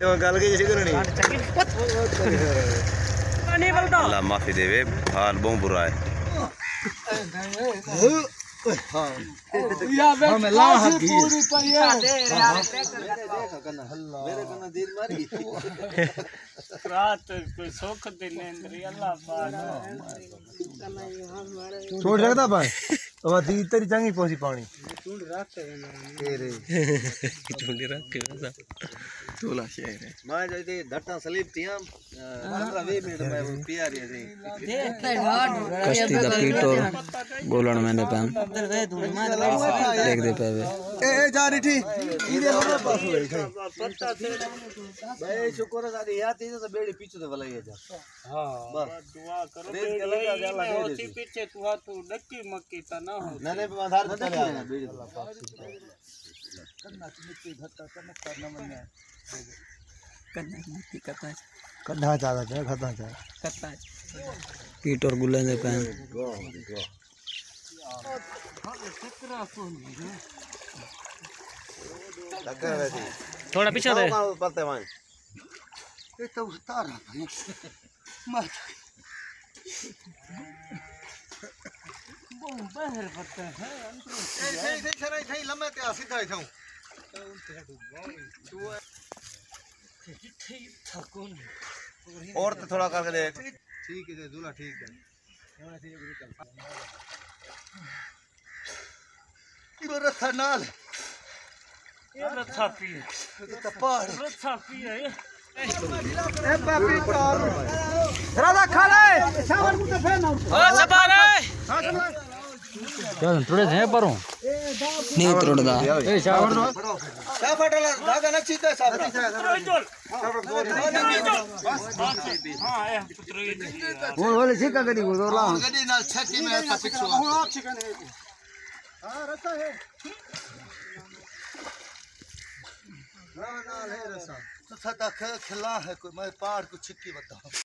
गल के जैसे करनी अल्लाह माफी देवे हाल बहुत बुरा है। छोड़ सकता भाई तो तेरी चंगी पहुंची पानी मैं जैसे धट्टा सलीब थी 15-20 मिनट में पिया रही थी कश्ती दा पीटो बोलन मैंने पैन देख दे पे ए जा रही थी इधर हमारे पास हुई थी भाई शुक्र है सारी याद थी तो बेड़ी पीछे से भलाई जा। हां बस दुआ करो रेत के लगा जाला होती पीछे तू डक्की मक्की ता ना हो नहीं आधार पे चले आना बेड़ी कन्ना मिट्टी धत्ता चमकता नमन कन्ना मिट्टी कन्ना ज्यादा है खत्ता पीट और गुल्ले दे पैन थोड़ा पीछे दे पलते वहां ये तो उतार मत बहुत बाहर पड़ता है सही लम्बे ते सीधा ही थाऊं और तो थोड़ा करके देख ठीक है दूल्हा ठीक है ये रथा नाल ये रथा पी ये तो पहाड़ रथा पी है ए बापी चार राधा खा ले सावर को तो फेर ना ओ सबार चल थोड़े से परो नहीं तोड़दा ए शावर दो क्या फटला धागा न चीते साहब हां ए पुत्र बोले सीका गडी को ला गडी नाल छक्की में था पिक्सो हां चिकन है हां रसा है ना है रसा तो सदा खिला है कोई मैं पहाड़ को छिक्की बता